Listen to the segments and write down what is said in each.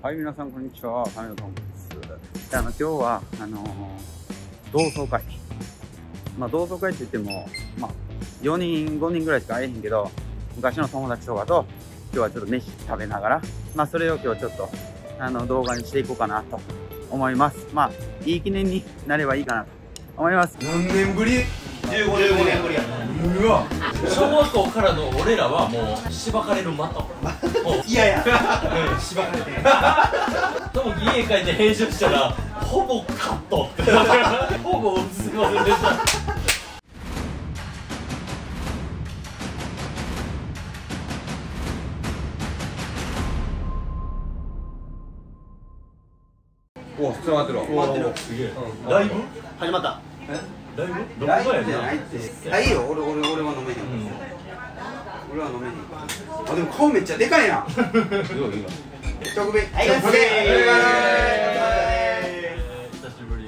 はい、皆さんこんにちは。金野トンです。で今日は同窓会。同窓会って言っても4人5人ぐらいしか会えへんけど、昔の友達とかと今日はちょっと飯食べながら、それを今日ちょっと動画にしていこうかなと思います。いい記念になればいいかなと思います。 何年ぶり？15年ぶりやな。うわ、 小学校からの俺らはもうしばかれる的。 いやいや、しばかれてでも家帰って編集したらほぼカットってほぼ映せませんでした。 お、つながってるわ。 回ってる。すげえ。ライブ始まった。 ライブライブじゃないって。あ、いいよ、俺は飲めへん。俺は飲めへん。あ、でも顔めっちゃでかいな。特別。はい、久しぶり。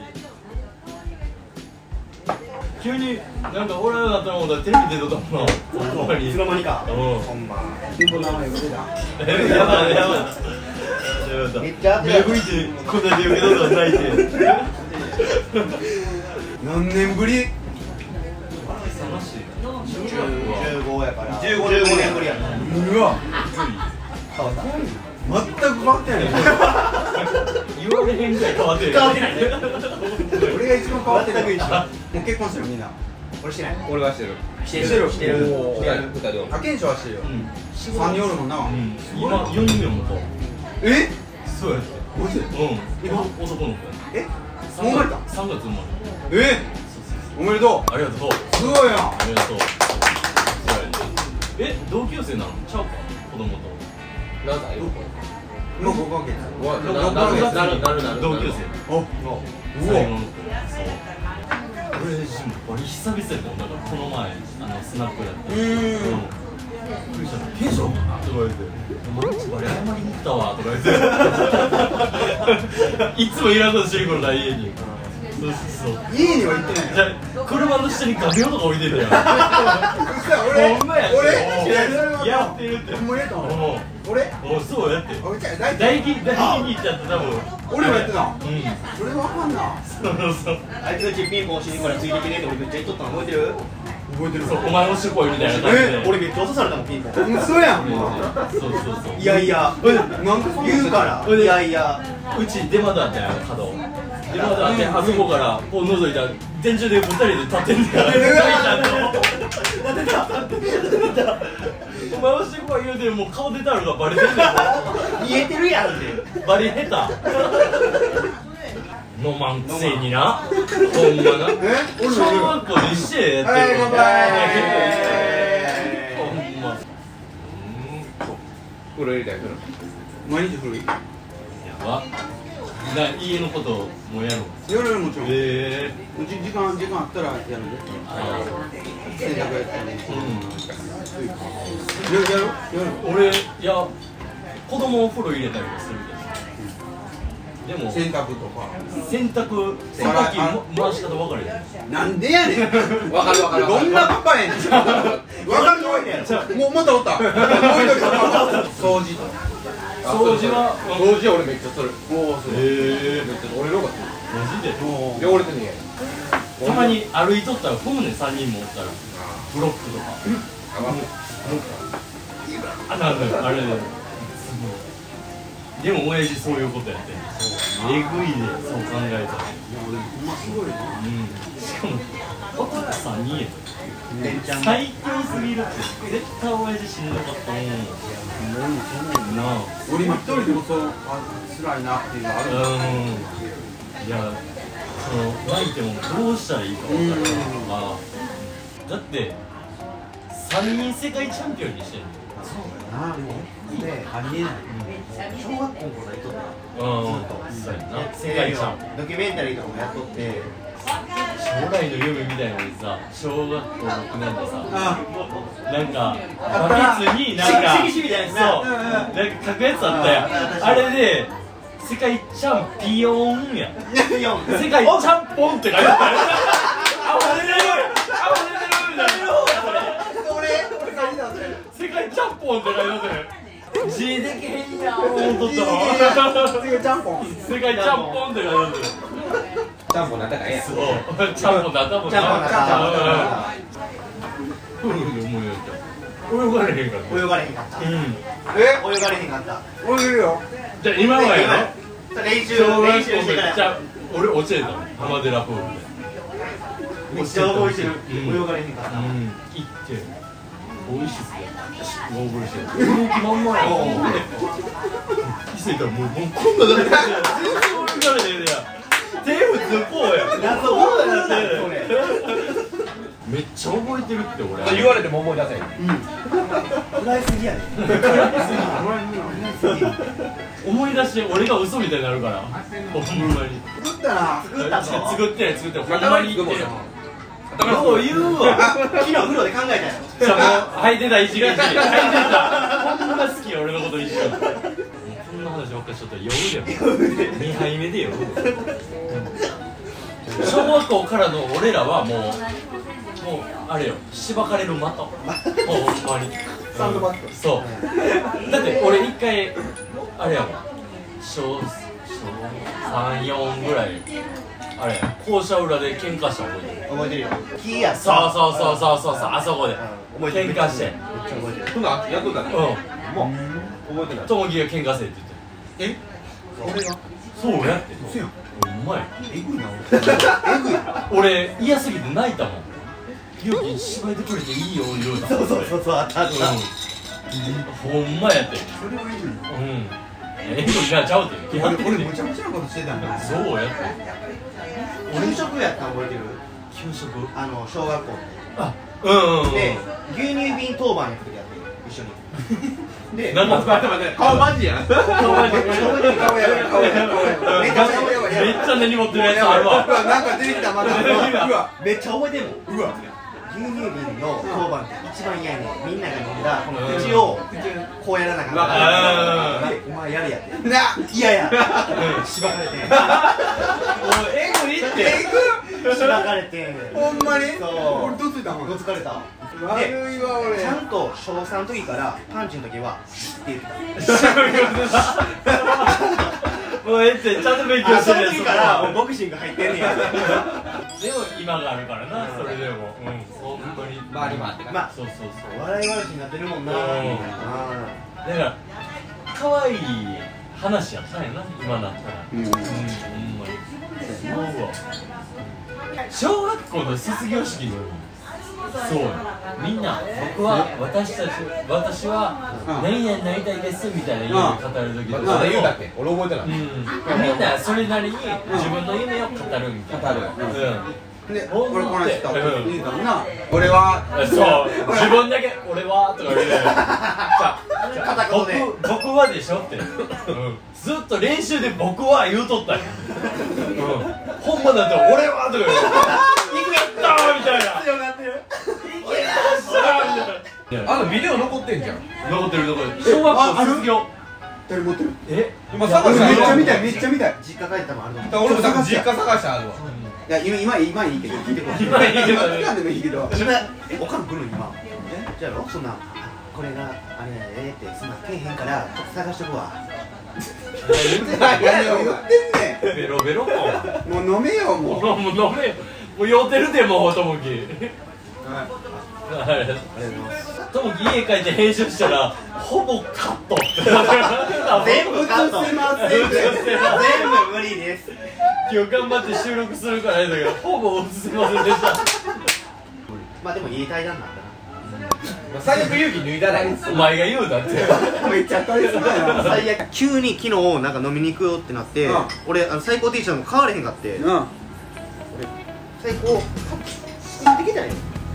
急になんか俺らだったらもうテレビ出とったもんな。 いつの間にか。ほんま。名前言ってた。 やばいやばい。 めっちゃ目吹いてこんなに受け取ったら泣いて。 何年ぶり？15やから15年ぶりやな。うわ、全く変わってない。 言われへんぐらい変わってる。 俺が一番変わってない。もう結婚してるみんな。俺してない。 俺はしてる。 してる。 あ、ケンションはしてるよ。 3人おるもんな。 今4人目もと。 え？ そうやって。 マジで？ 今男の子。 え？もう生まれた ？3月生まれ。え？おめでとう。 ありがとう。 すごいやん。 ありがとう。同級生なの？ちゃうか？子供と。 何歳？ もう5ヶ月。 同級生。 お、うわ。 最後の子。俺バリ久々やったもん。なんかこの前スナックやって。びっくりした。テンションとか言われて。マジバリ謝りに行ったわとか言って。いつもいらんことしてるから家に。そう。 家には行ってない。 じゃ車の下に画鋲とか置いてるやん。 俺ほんまや。 俺やってるって。 ほんまやったも俺うそうやって。 大大金に行っちゃって多分。 俺もやってた。 うん。 それわかんな。 そう。 あいつのちピンポンしにからついてきねって俺めっちゃ言っとったの覚えてる？ 覚えてる。 そう、お前押してこいみたいな感じで。 俺めっちゃ落とされたもんピンポン。 嘘やん。 そう。 いやいや、 なんか言うから。いやいや、 うち出窓あったやん、角。出窓あって、あそこからこう覗いたら電柱で2人で立ってんだよ。お前押してこい言うてもう顔出たのがバレてんねん。 見えてるやんって。 バリ下手。飲まんくせにな。ほんまな。小学校で一緒やってる。 乾杯。 ほんま。 風呂入りたいから。 毎日古い。 やば。家のこともやろう。 夜もちろん。時間あったらやるんで。洗濯やったり。夜。 俺、いや、子供を風呂入れたりもするけど。でも、 洗濯とか。 洗濯機回し方分かるやん。 なんでやねん。 わかる。 どんなパパやねん。わかるのやん。もうまたおった。掃除と。 掃除は俺めっちゃする。 おお、そう。 俺の方がする。 マジで汚れてんねたまに歩いとったら踏むねん、3人もおったらブロックとかなんだあれでも親父そういうことやってんえぐいで、そう考えたらすごいな。 しかも男3人や最強すぎるって絶対親父しんどかったもんなあ俺今一人でもそう辛いなっていうのある。 いや、泣いてもどうしたらいいか分からないからだって3人世界チャンピオンにしてるそうだな。で、ありえない。小学校から行っとった。 そうやな世界チャンピオンドキュメンタリーとかもやっとって将来の夢みたいなのにさ小学校6年でさなんかバケツになんか色紙みたいなそうなんか書くやつあったやんあれで世界チャンピオンや世界チャンポンって書いてあったよあ、忘れてるみたいな世界チャンポンって書いてあったよ字でけへんやん思っとったわ。 次ちゃんぽん世界ちゃんぽんって感じ。 ちゃんぽんなったかええやん。 そうちゃんぽんなったもんな。 ちゃんぽんなったうん思い出した。泳がれへんかった。 泳がれへんかった。 うん。 泳がれへんかった。 泳げるよじゃあ今はやろ。 練習してから。 じゃあ俺落ちてたの浜寺プールで。 めっちゃ覚えてる。泳がれへんかった。 行って美味しいっすね。ゴーグルして動きまんまや。気づいたらもうこんなだけで全然泳がれへんねや。手普通こうや。 謎ボールだったよこれ。 めっちゃ覚えてるって俺。 言われても思い出せん。 フライすぎやね。 思い出して俺が嘘みたいになるから。ほんまに。 作ったな作ったぞ。 作ってないほんまに言ってる。よう言うわ。 昨日風呂で考えたよ。 じゃあもう履いてた一時履いてた。こんな好きや俺のこと一緒。こんな話ばっかりしとったら酔うでも。2杯目で酔う。小学校からの俺らはもうあれよ、しばかれる的。もうほんまに。 サンドバッグそう。だって俺一回あれやもん。小3、4ぐらいあれ校舎裏で喧嘩した覚えてる。 覚えてるよ。キーや。 そうあそこで喧嘩して。 そんなんやっとったね。 うん。 もう覚えてない。 ともきが喧嘩せって言って。 俺がそうやって。 嘘やんお前えぐいな俺嫌すぎて泣いたもん。ゆうき芝居でくれていいよ言うた。 そうあったあった。 ほんまやって。 それはいいのうんえぐいなちゃうってやってる俺で。 むちゃむちゃなことしてたんだそうやって。 給食やったん覚えてる？ 給食小学校あうんで牛乳瓶当番やった時やって一緒に。でなんか待って顔マジやん。 顔やばいめっちゃ顔やばいめっちゃ根に持ってるやつあるわ。 なんか出てきたまだうわめっちゃ覚えてんの。 うわ牛乳瓶の当番って一番嫌やねん。みんなが飲んだこの口をこうやらなかったでお前やれやって嫌やしばかれてえぐいってしばかれてほんまにそう俺どついたもんどつかれた。 悪いわ俺ちゃんと小3の時からパンチの時はって言ってた。 もうええってちゃんと勉強してるやつその時からもうボクシング入ってんねや。 でも今があるからなそれでも本当に周り回ってまあそう笑い話になってるもんな。 だから可愛い話やったんやな今なったらほんまに思うわ。小学校の卒業式のそうやみんな私は何々になりたいですみたいな夢を語る時とかまだ言うだっけ俺覚えてない。 みんなそれなりに自分の夢を語るみたいなで俺この人言うたもんな俺はそう自分だけ俺はとか言う片言で僕はでしょってずっと練習で僕は言うとったんや本番だって俺はとか言う行くやったーみたいな強なってる。 ビデオ残ってんじゃん。 残ってる小学校卒業誰持ってるえ今探俺しためっちゃ見たいめっちゃ見たい実家帰ったもんあるの。 俺も多分実家探してあるわ。 いや今いいけど聞いてこい今いいけど今でもいいけどおかん来るん今。じゃろそんなこれがあれやでってそんなけえへんからちょっと探しとくわ。 何を言ってんねベロベロもんもう飲めよもうう飲めよもう酔ってるでもうともきともき家帰って編集したらほぼカット全部カット。 映せません全部無理です。 今日頑張って収録するからあれだけどほぼ映せませんでしたまあでもいい対談になったな。 最悪勇気脱いだらいい。 お前が言うだってめっちゃ当たりそうやな最悪急に昨日なんか飲みに行くよってなって俺最高 T シャツも買われへんかって最高買ってきたんよ。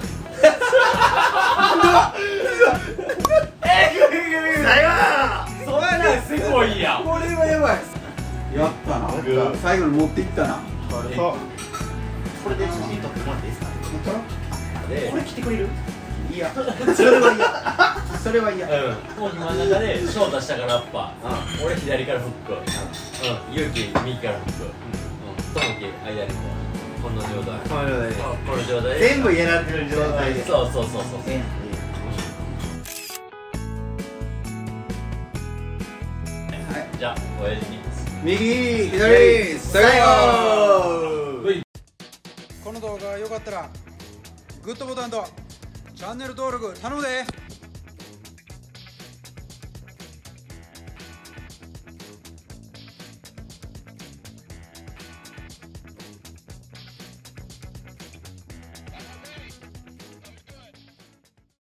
そんなんせこいやんこれはやばいやったな最後に持っていったなこれで写真撮ってもらっていいですか？これ着てくれる？いやそれは嫌。それは嫌。 もう真ん中で翔太下からラッパー俺左からフック勇気右からフックともき間にこの状態この状態で全部やられてる状態で。 そうじゃあ親父に右左最後。 この動画が良かったらグッドボタンとチャンネル登録頼むで。